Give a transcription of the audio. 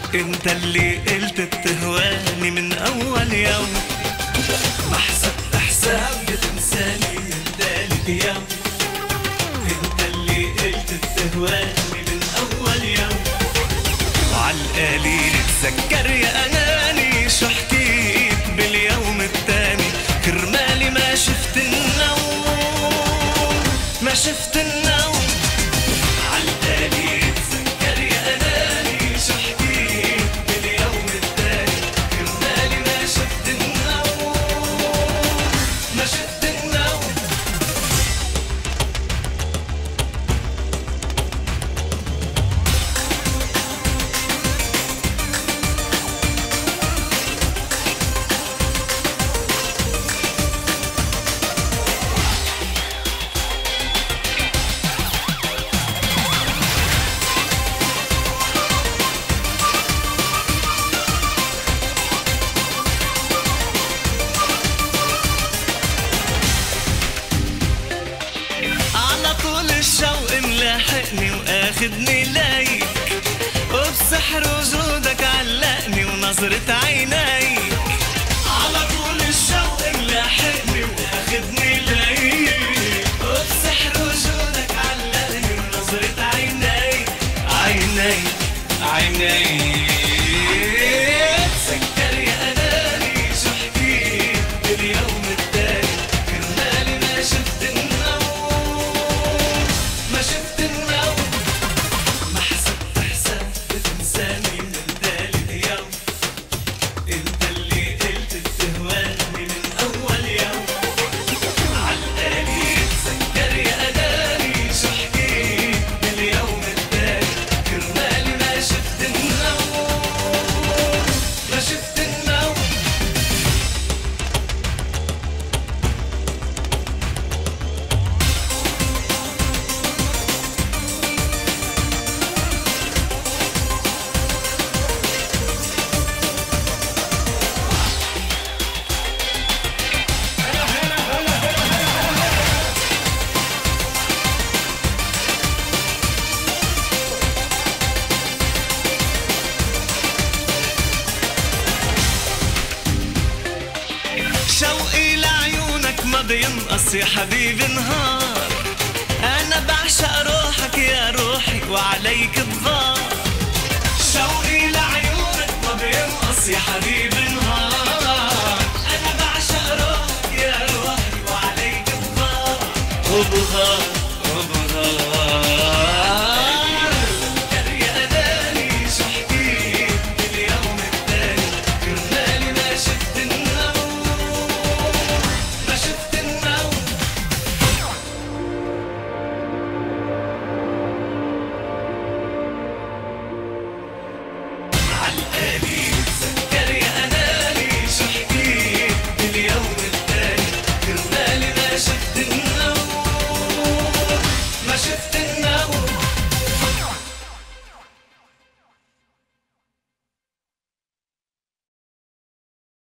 انت اللي قلت بتهواني من اول يوم، ما حسبت حساب بتنساني من ذلك يوم. انت اللي قلت بتهواني من اول يوم، وعالقليل اتذكر يا اناني شو حكيت باليوم التاني. كرمالي ما شفت النوم، ما شفت النوم. عالقليل اتذكر يا اناني شو حكيت باليوم التاني. كرمالي ما شفت النوم، ما شفت النوم. الشوق ملاحقني واخدني ليك، وبسحر وجودك علقني ونظرة عينيك. على طول الشوق ملاحقني واخدني ليك، وبسحر وجودك علقني ونظرة عينيك. عينيك عينيك تذكر يا اناني شو حكيت باليوم التاني. كرمالي ما شفت ما شفت النوم، ما حسبت حساب بتنساني من ذلك يوم. انت اللي قلت بتهواني من اول يوم، عالقليل تذكر يا اناني شو حكيت باليوم التاني. كرمالي ما شفت النوم، ما شفت النوم. شوقي لعيونك ما بينقص يا حبيبي نهار. أنا بعشق روحك يا روحي وعليك بغار. شوقي لعيونك ما بينقص يا حبيبي